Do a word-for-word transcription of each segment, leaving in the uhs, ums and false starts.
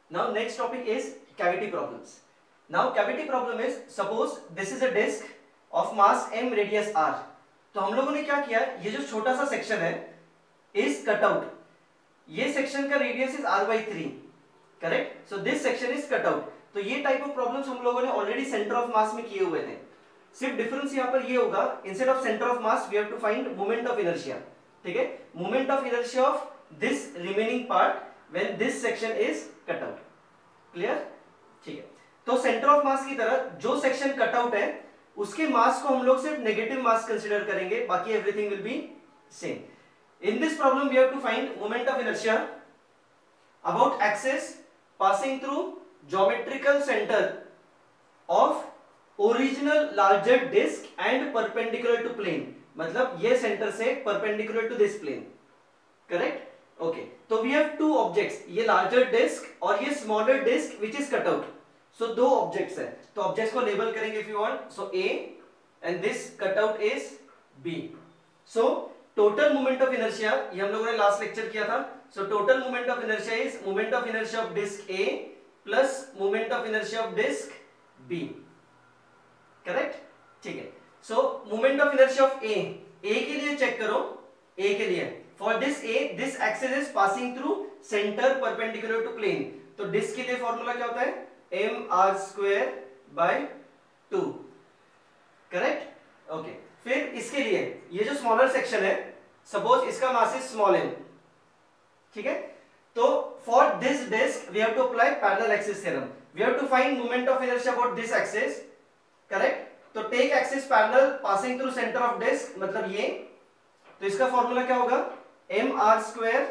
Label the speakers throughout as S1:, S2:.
S1: Now next topic is cavity problems. Now cavity problem is, suppose this is a disc of mass m radius r. तो हम लोगों ने क्या किया, ये जो छोटा सा सेक्शन है is cut out. ये सेक्शन का radius is r by three, correct. So this section is cut out. तो ये टाइप ऑफ प्रॉब्लम्स हम लोगों ने ऑलरेडी सेंटर ऑफ मास में किए हुए थे. सिर्फ डिफरेंस यहाँ पर ये होगा, instead of centre of mass we have to find moment of inertia. ठीक है, moment of inertia of this remaining part when this section is cut out. Clear? ठीक है. तो सेंटर ऑफ मास की तरह जो सेक्शन कट आउट है उसके मास को हम लोग सिर्फ नेगेटिव मास कंसीडर करेंगे, बाकी everything will be same. In this problem, we have to find moment of inertia about axis passing through geometrical center of original larger disk and perpendicular to plane. मतलब ये center से perpendicular to this plane, correct? Okay. तो we have two objects, ये larger disk और ये smaller disk which is cut out. So दो objects है. तो objects को label करेंगे if you want. So A and this cut out is B. So total moment of inertia, ये हम लोगों ने लास्ट लेक्चर किया था. So total moment of inertia is moment of inertia of disc A plus moment of inertia of disc B, correct. ठीक है. So moment of inertia of A, A के लिए चेक करो. ए के लिए for this A, this axis is passing through centre perpendicular to plane. तो disc के लिए फॉर्मूला क्या होता है, M R square by two, correct. Okay. फिर इसके लिए ये जो स्मॉलर सेक्शन है, सपोज इसका मास इज स्मॉल एम, ठीक है. तो for this disc we have to apply parallel axis theorem. We have to find moment of inertia about this axis, correct. तो take axis parallel passing through centre of disc, मतलब ये. तो इसका formula क्या होगा, M R square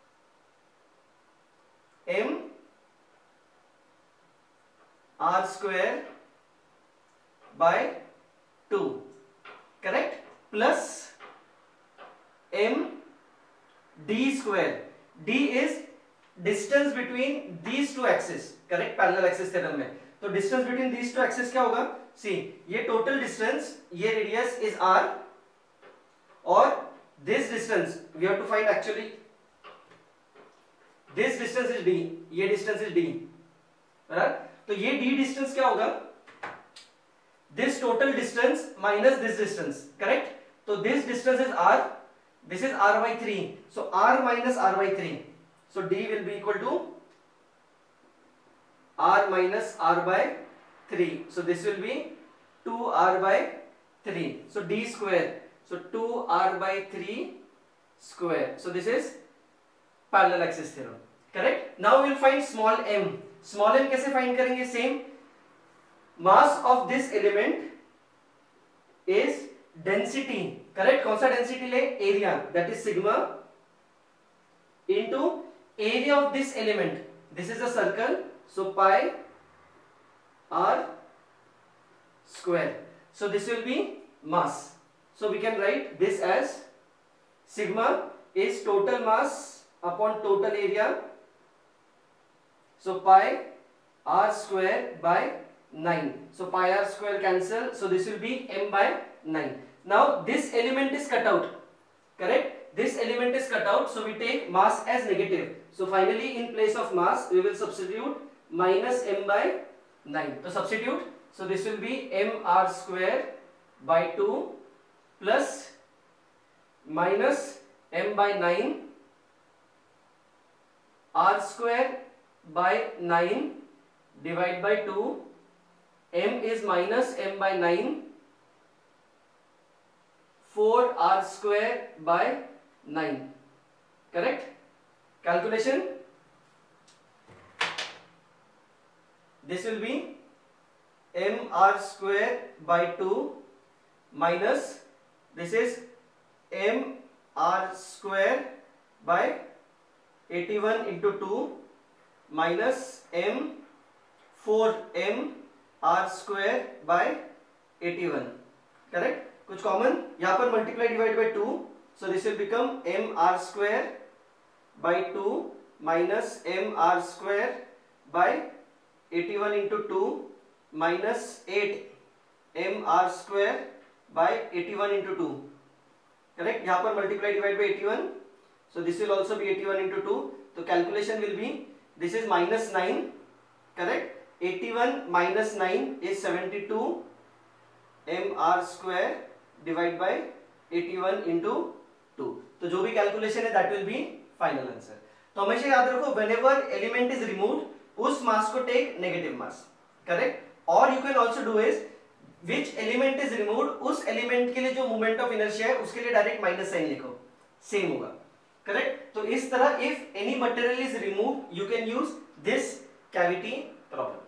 S1: M R square by two, correct, plus M D square. D is distance between these two axis, correct, parallel axis theorem में. तो distance between these two axis क्या होगा, सी ये total distance, ये radius is R और this distance we have to find, actually this distance is D, ये distance is D, right. तो ये डी डिस्टेंस क्या होगा, this total distance minus this distance, correct. So this distance is r, this is r by three, so r minus r by three, so d will be equal to r minus r by three, so this will be two r by three, so d square, so two r by three square. So this is parallel axis theorem, correct. Now we will find small m. Small m कैसे find करेंगे, same. Mass of this element is density, correct. कौन सा density ले, area, that is sigma into area of this element. This is a circle, so pi R square. So this will be mass. So we can write this as sigma is total mass upon total area, so pi R square by nine. So pi r square cancel, so this will be m by nine. Now this element is cut out, correct. This element is cut out, so we take mass as negative. So finally in place of mass we will substitute minus m by nine. So substitute, so this will be m r square by two plus minus m by nine r square by nine divide by two. M is minus m by nine, four r square by nine, correct. Calculation, this will be m r square by two minus, this is m r square by eighty-one into two minus m four m R square by eighty-one, correct. कुछ common यहां पर multiply divide by two, so this will become M R square by two minus M R square by eighty-one into two minus eight M R square by eighty-one into two, correct. यहां पर multiply divide by eighty-one, so this will also be eighty-one into two. तो calculation will be this is minus nine, correct? eighty-one minus nine is seventy-two mr square divided by eighty-one into two. तो जो भी calculation है that will be final answer. तो हमेशा याद रखो whenever element is removed उस मास को take negative mass, correct? और you can also do is which element is removed उस element के लिए जो moment of inertia है उसके लिए डायरेक्ट माइनस साइन लिखो, सेम होगा, करेक्ट? तो इस तरह if any material is removed you can use this cavity problem.